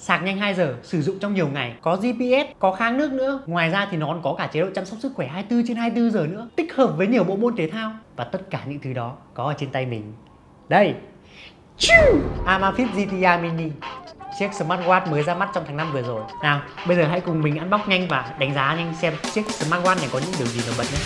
sạc nhanh 2 giờ, sử dụng trong nhiều ngày, có GPS, có kháng nước nữa. Ngoài ra thì nó còn có cả chế độ chăm sóc sức khỏe 24/24 giờ nữa, tích hợp với nhiều bộ môn thể thao. Và tất cả những thứ đó có ở trên tay mình. Đây, Amazfit GTR Mini, chiếc smartwatch mới ra mắt trong tháng 5 vừa rồi. Nào, bây giờ hãy cùng mình unbox nhanh và đánh giá nhanh xem chiếc smartwatch này có những điều gì nổi bật nhé.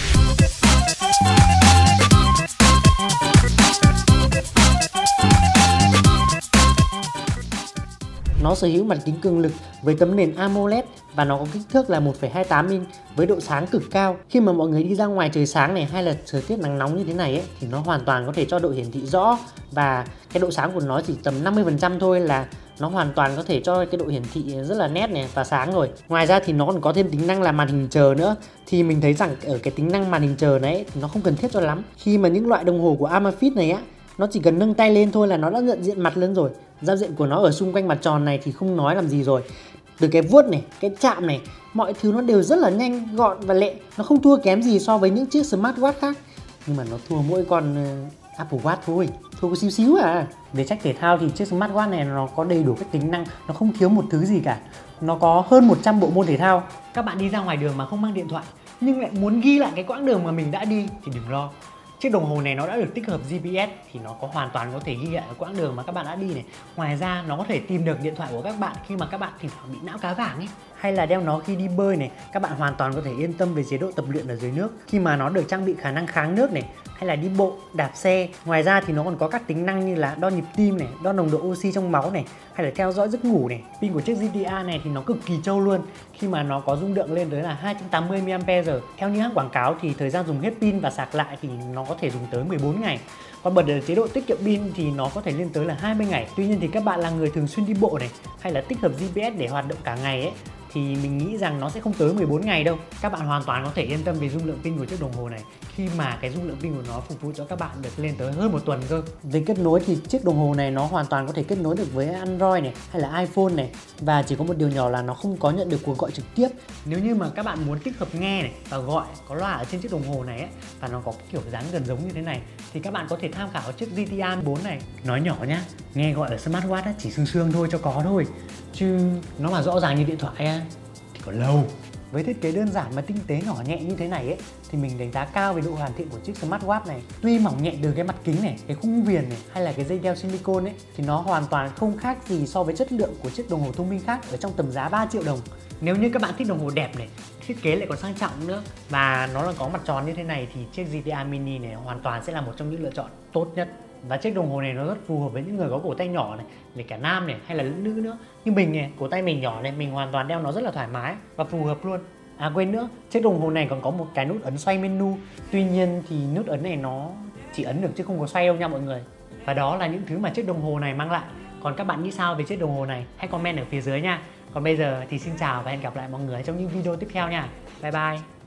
Nó sở hữu mặt kính cường lực với tấm nền AMOLED và nó có kích thước là 1,28 inch với độ sáng cực cao. Khi mà mọi người đi ra ngoài trời sáng này hay là thời tiết nắng nóng như thế này ấy, thì nó hoàn toàn có thể cho độ hiển thị rõ, và cái độ sáng của nó chỉ tầm 50% thôi là nó hoàn toàn có thể cho cái độ hiển thị rất là nét này và sáng rồi. Ngoài ra thì nó còn có thêm tính năng là màn hình chờ nữa. Thì mình thấy rằng ở cái tính năng màn hình chờ này ấy, thì nó không cần thiết cho lắm. Khi mà những loại đồng hồ của Amazfit này á, nó chỉ cần nâng tay lên thôi là nó đã nhận diện mặt lên rồi. Giao diện của nó ở xung quanh mặt tròn này thì không nói làm gì rồi. Từ cái vuốt này, cái chạm này, mọi thứ nó đều rất là nhanh, gọn và lẹ. Nó không thua kém gì so với những chiếc smartwatch khác. Nhưng mà nó thua mỗi con Apple Watch thôi, thua có xíu xíu à. Về trách thể thao thì chiếc smartwatch này nó có đầy đủ các tính năng, nó không thiếu một thứ gì cả. Nó có hơn 100 bộ môn thể thao. Các bạn đi ra ngoài đường mà không mang điện thoại nhưng lại muốn ghi lại cái quãng đường mà mình đã đi thì đừng lo. Chiếc đồng hồ này nó đã được tích hợp GPS thì nó có hoàn toàn có thể ghi lại quãng đường mà các bạn đã đi này. Ngoài ra nó có thể tìm được điện thoại của các bạn khi mà các bạn thỉnh thoảng bị não cá vàng ấy. Hay là đeo nó khi đi bơi này, các bạn hoàn toàn có thể yên tâm về chế độ tập luyện ở dưới nước khi mà nó được trang bị khả năng kháng nước này, hay là đi bộ, đạp xe. Ngoài ra thì nó còn có các tính năng như là đo nhịp tim này, đo nồng độ oxy trong máu này, hay là theo dõi giấc ngủ này. Pin của chiếc GTR này thì nó cực kỳ trâu luôn, khi mà nó có dung lượng lên tới là 280 mAh. Theo như hãng quảng cáo thì thời gian dùng hết pin và sạc lại thì nó có thể dùng tới 14 ngày. Còn bật ở chế độ tiết kiệm pin thì nó có thể lên tới là 20 ngày. Tuy nhiên thì các bạn là người thường xuyên đi bộ này, hay là tích hợp GPS để hoạt động cả ngày ấy, thì mình nghĩ rằng nó sẽ không tới 14 ngày đâu. Các bạn hoàn toàn có thể yên tâm về dung lượng pin của chiếc đồng hồ này, khi mà cái dung lượng pin của nó phục vụ cho các bạn được lên tới hơn 1 tuần cơ. Về kết nối thì chiếc đồng hồ này nó hoàn toàn có thể kết nối được với Android này, hay là iPhone này. Và chỉ có một điều nhỏ là nó không có nhận được cuộc gọi trực tiếp. Nếu như mà các bạn muốn tích hợp nghe này và gọi có loa ở trên chiếc đồng hồ này ấy, và nó có kiểu dáng gần giống như thế này, thì các bạn có thể tham khảo chiếc GTR 4 này. Nói nhỏ nhá, nghe gọi ở smartwatch á, chỉ sương thôi cho có thôi, chứ nó mà rõ ràng như điện thoại thì còn lâu. Với thiết kế đơn giản mà tinh tế nhỏ nhẹ như thế này ấy, thì mình đánh giá cao về độ hoàn thiện của chiếc smartwatch này. Tuy mỏng nhẹ từ cái mặt kính này, cái khung viền này, hay là cái dây đeo silicone ấy, thì nó hoàn toàn không khác gì so với chất lượng của chiếc đồng hồ thông minh khác ở trong tầm giá 3 triệu đồng. Nếu như các bạn thích đồng hồ đẹp này, thiết kế lại còn sang trọng nữa, và nó là có mặt tròn như thế này, thì chiếc GTR Mini này hoàn toàn sẽ là một trong những lựa chọn tốt nhất. Và chiếc đồng hồ này nó rất phù hợp với những người có cổ tay nhỏ này, để cả nam này hay là nữ nữa. Như mình này, cổ tay mình nhỏ này, mình hoàn toàn đeo nó rất là thoải mái và phù hợp luôn. À quên nữa, chiếc đồng hồ này còn có một cái nút ấn xoay menu. Tuy nhiên thì nút ấn này nó chỉ ấn được chứ không có xoay đâu nha mọi người. Và đó là những thứ mà chiếc đồng hồ này mang lại. Còn các bạn nghĩ sao về chiếc đồng hồ này? Hãy comment ở phía dưới nha. Còn bây giờ thì xin chào và hẹn gặp lại mọi người trong những video tiếp theo nha. Bye bye.